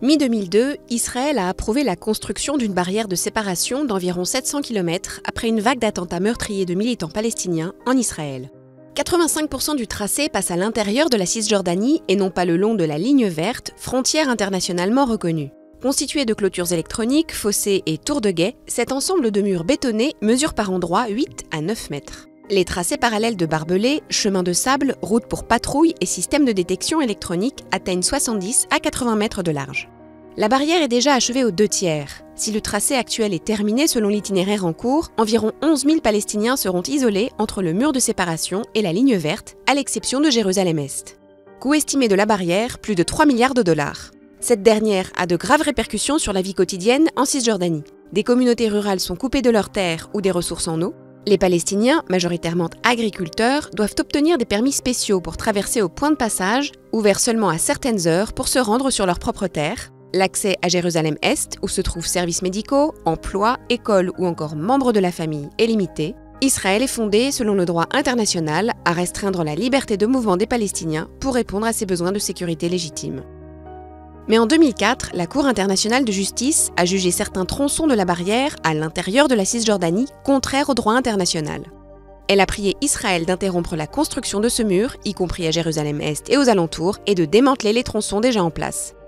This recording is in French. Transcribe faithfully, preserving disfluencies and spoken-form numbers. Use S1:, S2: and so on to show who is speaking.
S1: mi deux mille deux, Israël a approuvé la construction d'une barrière de séparation d'environ sept cents kilomètres après une vague d'attentats meurtriers de militants palestiniens en Israël. quatre-vingt-cinq pour cent du tracé passe à l'intérieur de la Cisjordanie et non pas le long de la ligne verte, frontière internationalement reconnue. Constitué de clôtures électroniques, fossés et tours de guet, cet ensemble de murs bétonnés mesure par endroits huit à neuf mètres. Les tracés parallèles de barbelés, chemins de sable, routes pour patrouilles et systèmes de détection électronique atteignent soixante-dix à quatre-vingts mètres de large. La barrière est déjà achevée aux deux tiers. Si le tracé actuel est terminé selon l'itinéraire en cours, environ onze mille Palestiniens seront isolés entre le mur de séparation et la ligne verte, à l'exception de Jérusalem-Est. Coût estimé de la barrière, plus de trois milliards de dollars. Cette dernière a de graves répercussions sur la vie quotidienne en Cisjordanie. Des communautés rurales sont coupées de leurs terres ou des ressources en eau. Les Palestiniens, majoritairement agriculteurs, doivent obtenir des permis spéciaux pour traverser au point de passage, ouverts seulement à certaines heures pour se rendre sur leur propre terre. L'accès à Jérusalem-Est, où se trouvent services médicaux, emplois, écoles ou encore membres de la famille, est limité. Israël est fondé, selon le droit international, à restreindre la liberté de mouvement des Palestiniens pour répondre à ses besoins de sécurité légitimes. Mais en deux mille quatre, la Cour internationale de justice a jugé certains tronçons de la barrière à l'intérieur de la Cisjordanie contraires au droit international. Elle a prié Israël d'interrompre la construction de ce mur, y compris à Jérusalem-Est et aux alentours, et de démanteler les tronçons déjà en place.